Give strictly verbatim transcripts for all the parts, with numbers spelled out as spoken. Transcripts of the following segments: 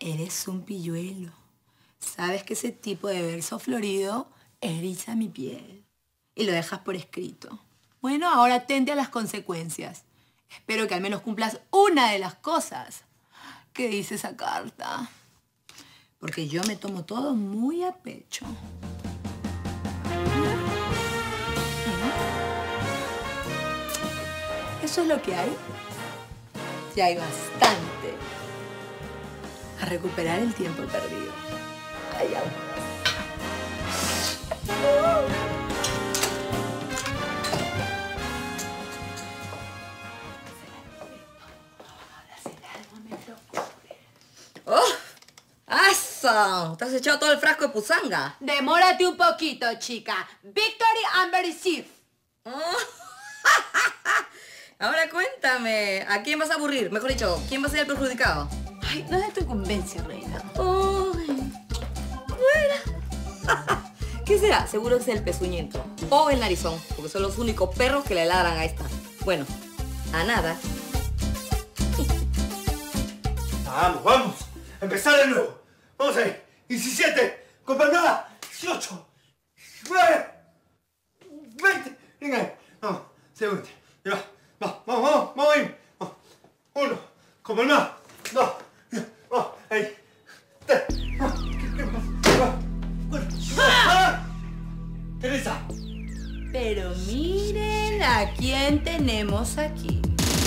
Eres un pilluelo. Sabes que ese tipo de verso florido eriza mi piel. Y lo dejas por escrito. Bueno, ahora atente a las consecuencias. Espero que al menos cumplas una de las cosas que dice esa carta. Porque yo me tomo todo muy a pecho. Eso es lo que hay. Ya hay bastante. A recuperar el tiempo perdido. Allá. ¡Oh! ¡Asa! ¿Te has echado todo el frasco de pusanga? Demórate un poquito, chica. Victory Amber Sif. Oh. Ahora cuéntame, ¿a quién vas a aburrir? Mejor dicho, ¿quién va a ser el perjudicado? Ay, no es de tu incumbencia, reina. Uy, bueno. ¿Qué será? Seguro que es el pezuñento o el narizón, porque son los únicos perros que le ladran a esta. Bueno, a nada. Vamos, vamos. Empezar de nuevo. Vamos ahí. diecisiete. Con Palmada. dieciocho. diecinueve. veinte. Venga ahí. Vamos. Segundo. Ya. Vamos, vamos, vamos. Vamos ahí. Vamos. Uno. Con Palmada. Dos. Vamos. Ahí. Tres. ¡Ah! Teresa. Pero miren a quién tenemos aquí.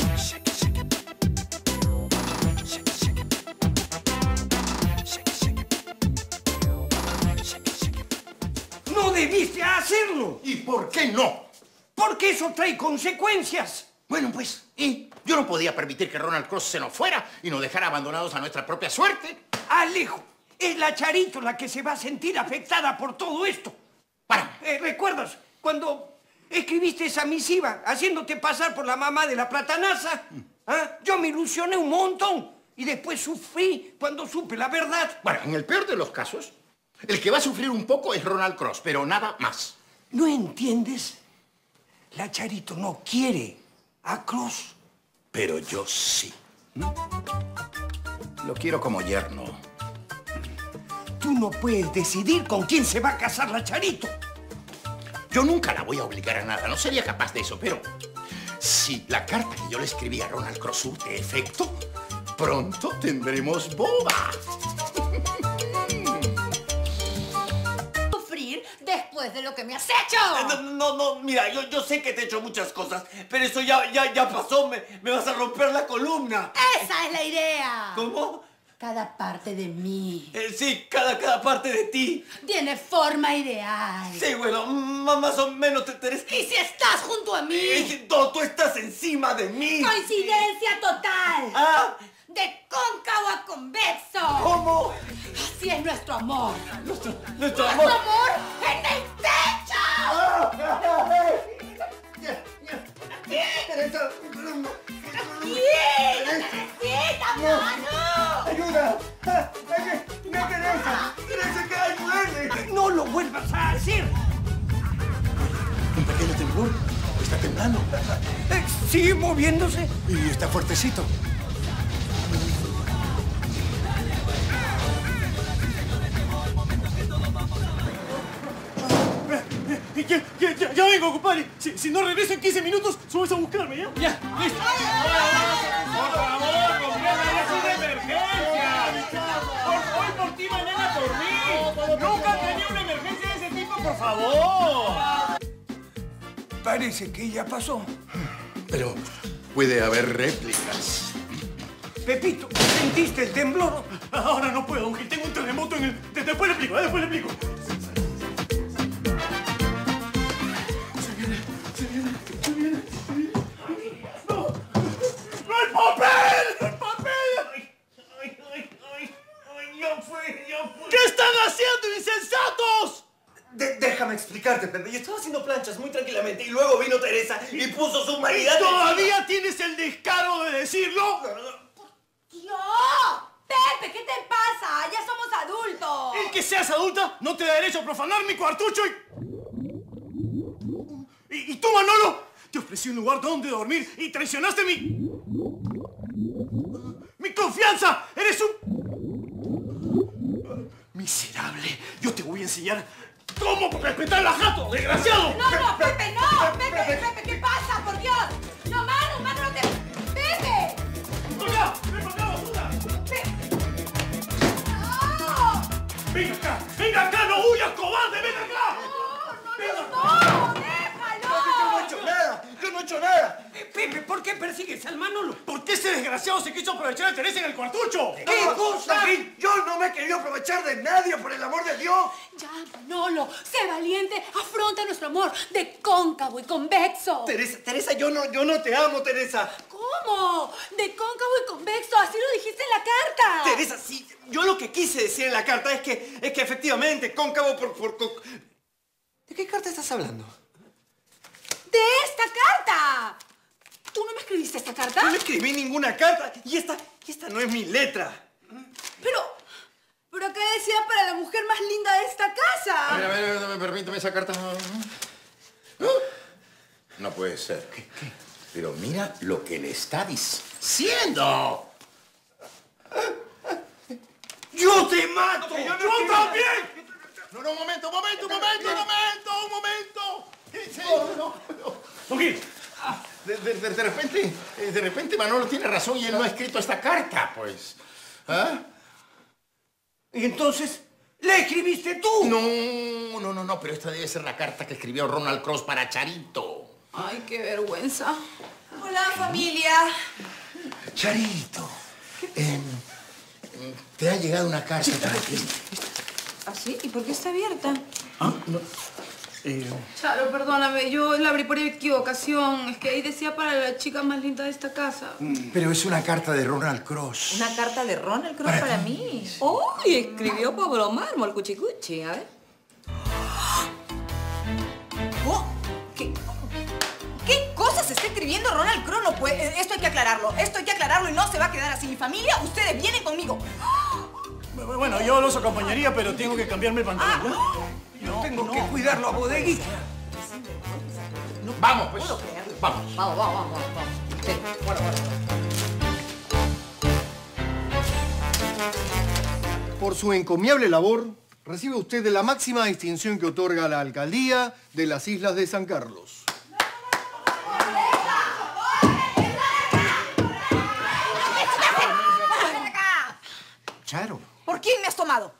¡No debiste hacerlo! ¿Y por qué no? Porque eso trae consecuencias. Bueno, pues, ¿y? Yo no podía permitir que Ronald Cross se nos fuera y nos dejara abandonados a nuestra propia suerte. Alejo, es la Charito la que se va a sentir afectada por todo esto. Para. Eh, ¿Recuerdas cuando escribiste esa misiva haciéndote pasar por la mamá de la platanaza? ¿Ah? Yo me ilusioné un montón y después sufrí cuando supe la verdad. Bueno, en el peor de los casos, el que va a sufrir un poco es Ronald Cross, pero nada más. ¿No entiendes? La Charito no quiere a Cross. Pero yo sí. Lo quiero como yerno. Tú no puedes decidir con quién se va a casar la Charito. Yo nunca la voy a obligar a nada, no sería capaz de eso, pero si la carta que yo le escribí a Ronald Cross surte efecto, pronto tendremos boda. Sufrir después de lo que me has hecho. No, no, no, mira, yo, yo sé que te he hecho muchas cosas, pero eso ya, ya, ya pasó, me, me vas a romper la columna. Esa es la idea. ¿Cómo? Cada parte de mí Eh, sí, cada, cada parte de ti. tiene forma ideal. Sí, bueno, m- más o menos te tenés... ¿Y si estás junto a mí? Eh, no, tú estás encima de mí. ¡Coincidencia total! ¿Ah? ¡De cóncavo a convexo! ¿Cómo? Así es nuestro amor. Nuestro, nuestro ¡Nuestro amor. amor en el Teresa, techo! ¡Bien! ¡Necesita, mano! ayuda. ¡No, Teresa! ¡Teresa, que ayúdame! No lo vuelvas a hacer. Un pequeño temblor. Está temblando. Eh, sigue moviéndose. Y está fuertecito. Ya, ya, ya, ya vengo, compadre. Si, si no regreso en quince minutos, subes a buscarme, ¿ya? Ya, listo. Por favor, compadre, es una emergencia. Por, hoy por ti, mañana por mí. Nunca tenía una emergencia de ese tipo, por favor. Parece que ya pasó. Pero puede haber réplicas. Pepito, ¿sentiste el temblor? Ahora no puedo, aunque tengo un terremoto en el... Después le explico, ¿eh? Después le explico. ¡El papel! ¡El papel! ¡Ay, ay, ay, ay! ay ¡Ya fue, ya fue! ¿Qué están haciendo, insensatos? De- déjame explicarte, Pepe. Yo estaba haciendo planchas muy tranquilamente y luego vino Teresa y puso su humanidad. ¿Todavía tienes el descaro de decirlo? ¡Dios! ¡Pepe, qué te pasa! ¡Ya somos adultos! El que seas adulta no te da derecho a profanar mi cuartucho y... ¿Y, y tú, Manolo? Te ofrecí un lugar donde dormir y traicionaste mi... ¡Mi confianza! ¡Eres un... Miserable. Yo te voy a enseñar cómo respetar la jato, desgraciado. No, no, Pepe, no. Pepe, Pepe, ¿qué pasa? Por Dios. No, Manu, Manu, no te... Pepe. ¡Ven acá! ¡Ven acá, basura! No. ¡Venga acá! ¡Venga acá! ¡No huyas, cobarde! ¡Ven acá! No, déjalo. Yo no he hecho nada. Yo no he hecho nada. Eh, Pepe, ¿por qué persigues al Manolo? ¿Por qué ese desgraciado se quiso aprovechar de Teresa en el cuartucho? ¿Qué cosa? Joaquín, yo no me he querido aprovechar de nadie, por el amor de Dios. Ya, Manolo, sé valiente, afronta nuestro amor de cóncavo y convexo. Teresa, Teresa, yo no, yo no te amo, Teresa. ¿Cómo? De cóncavo y convexo, así lo dijiste en la carta. Teresa, sí, yo lo que quise decir en la carta es que, es que efectivamente, cóncavo por, por, por... ¿De qué carta estás hablando? ¡De esta carta! ¿Tú no me escribiste esta carta? No le escribí ninguna carta y esta, y esta no es mi letra. Pero, pero acá decía para la mujer más linda de esta casa. A ver, a ver, a ver, permítame esa carta. No puede ser. ¿Qué, qué? Pero mira lo que le está diciendo. ¡Yo te mato! ¡Yo también! No, no, un momento, un momento, un momento, un momento, un momento. Sí, no, no, no. Joaquín, de, de, de, de repente, de repente Manolo tiene razón y él no ha escrito esta carta, pues. ¿Ah? ¿Y entonces le escribiste tú? No, no, no, no, pero esta debe ser la carta que escribió Ronald Cross para Charito. Ay, qué vergüenza. Hola, familia. Charito, eh, te ha llegado una carta para ti. ¿Ah, sí? ¿Y por qué está abierta? Ah, no. Eh... Charo, perdóname, yo la abrí por equivocación. Es que ahí decía para la chica más linda de esta casa. Pero es una carta de Ronald Cross. Una carta de Ronald Cross para, para mí. ¡Uy! Escribió para bromarme el cuchicuchi. A ver. Oh, ¿qué, ¿Qué cosas está escribiendo Ronald Cross? No puede. Esto hay que aclararlo. Esto hay que aclararlo y no se va a quedar así. Mi familia, ustedes vienen conmigo. Bueno, yo los acompañaría, pero tengo que cambiarme el pantalón. Ah, yo no, tengo no. que cuidarlo a bodeguita. No, vamos, pues. Vamos. Vamos, vamos, vamos, vamos. Sí, bueno, bueno. Por su encomiable labor, recibe usted la máxima distinción que otorga la Alcaldía de las Islas de San Carlos. Charo. ¿Por quién me has tomado?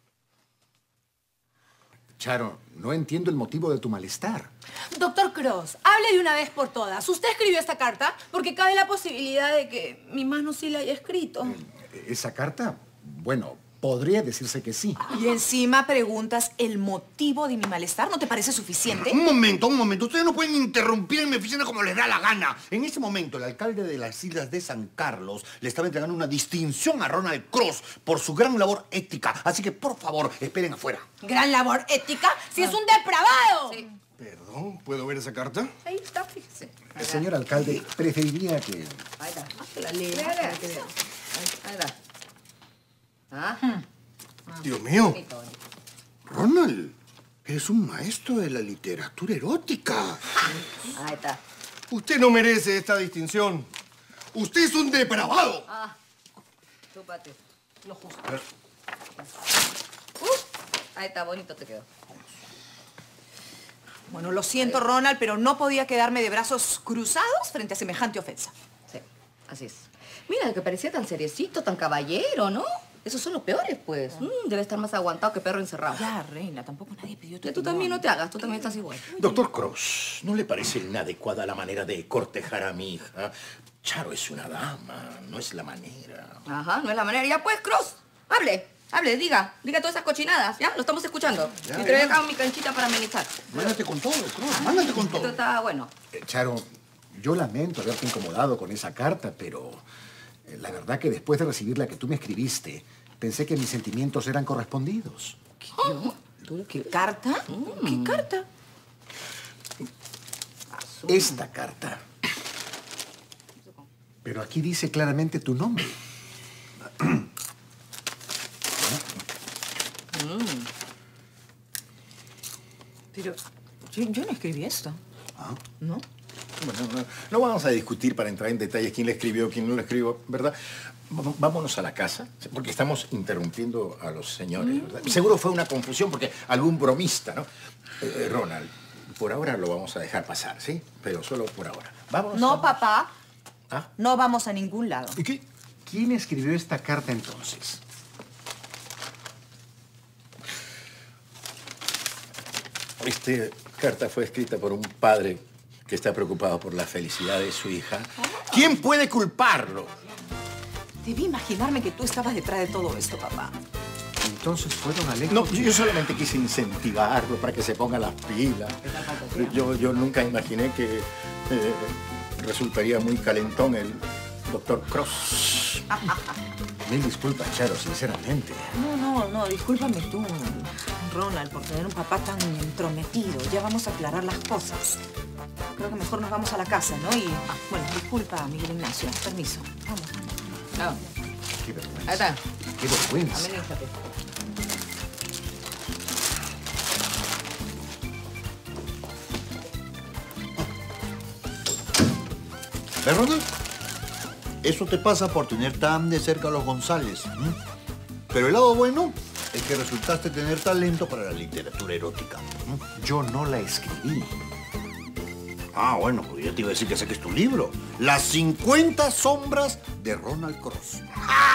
Charo, no entiendo el motivo de tu malestar. Doctor Cross, hable de una vez por todas. ¿Usted escribió esta carta? Porque cabe la posibilidad de que mi mano sí la haya escrito. ¿Esa carta? Bueno, podría decirse que sí. Y encima preguntas el motivo de mi malestar. ¿No te parece suficiente? Un momento, un momento. Ustedes no pueden interrumpir en mi oficina como les da la gana. En ese momento, el alcalde de las Islas de San Carlos le estaba entregando una distinción a Ronald Cross por su gran labor ética. Así que, por favor, esperen afuera. ¿Gran labor ética? ¡Si es un depravado! Sí. Perdón, ¿puedo ver esa carta? Ahí está, fíjese. El señor alcalde preferiría que... Ahí está. La lea, para que vea. Ahí está. Ah. Dios mío. Ronald, eres un maestro de la literatura erótica. Ahí está. Usted no merece esta distinción. Usted es un depravado. Ah. Chúpate. Lo justo. A ver. Uh, ahí está, bonito te quedó. Bueno, lo siento, Ronald, pero no podía quedarme de brazos cruzados frente a semejante ofensa. Sí, así es. Mira, que parecía tan seriecito, tan caballero, ¿no? Esos son los peores, pues. Mm, debe estar más aguantado que perro encerrado. Ya, reina, tampoco nadie pidió tu Tú también no te hagas, tú también estás igual. Doctor Cross, ¿no le parece inadecuada la manera de cortejar a mi hija? Charo es una dama, no es la manera. Ajá, no es la manera. Ya pues, Cross, hable, hable, diga. Diga todas esas cochinadas, ¿ya? Lo estamos escuchando. Ya, y te voy a ya. dejar mi canchita para amenizar. Mándate con todo, Cross. Mándate con Esto todo. está bueno. Eh, Charo, yo lamento haberte incomodado con esa carta, pero eh, la verdad que después de recibir la que tú me escribiste, pensé que mis sentimientos eran correspondidos. ¿Yo? ¿Tú qué carta? Mm. ¿Qué carta? Esta carta. Pero aquí dice claramente tu nombre. Pero yo, yo no escribí esto. ¿Ah? ¿No? Bueno, no, no vamos a discutir para entrar en detalles quién le escribió, quién no le escribió, ¿verdad? vámonos a la casa, porque estamos interrumpiendo a los señores, ¿verdad? Seguro fue una confusión porque algún bromista, ¿no? Eh, Ronald, por ahora lo vamos a dejar pasar, ¿sí? Pero solo por ahora. Vámonos. No, vamos. papá. ¿Ah? No vamos a ningún lado. ¿Y qué? ¿Quién escribió esta carta entonces? Esta carta fue escrita por un padre que está preocupado por la felicidad de su hija. ¿Quién puede culparlo? Debí imaginarme que tú estabas detrás de todo esto, papá. Entonces fueron Alex. No, yo solamente quise incentivarlo para que se ponga las pilas. Yo, yo nunca imaginé que eh, resultaría muy calentón el doctor Cross. Mil disculpas, Charo, sinceramente. No, no, no, discúlpame tú, Ronald, por tener un papá tan entrometido. Ya vamos a aclarar las cosas. Creo que mejor nos vamos a la casa, ¿no? Y, bueno, disculpa, Miguel Ignacio. Permiso. Vamos. No. Qué vergüenza. Ahí está. Qué vergüenza. Administrate. ¿Ves, Ronald? Eso te pasa por tener tan de cerca a los González. ¿m? Pero el lado bueno es que resultaste tener talento para la literatura erótica. ¿m? Yo no la escribí. Ah, bueno, pues yo te iba a decir que saques tu libro. Las cincuenta sombras de Ronald Cross. ¡Ah!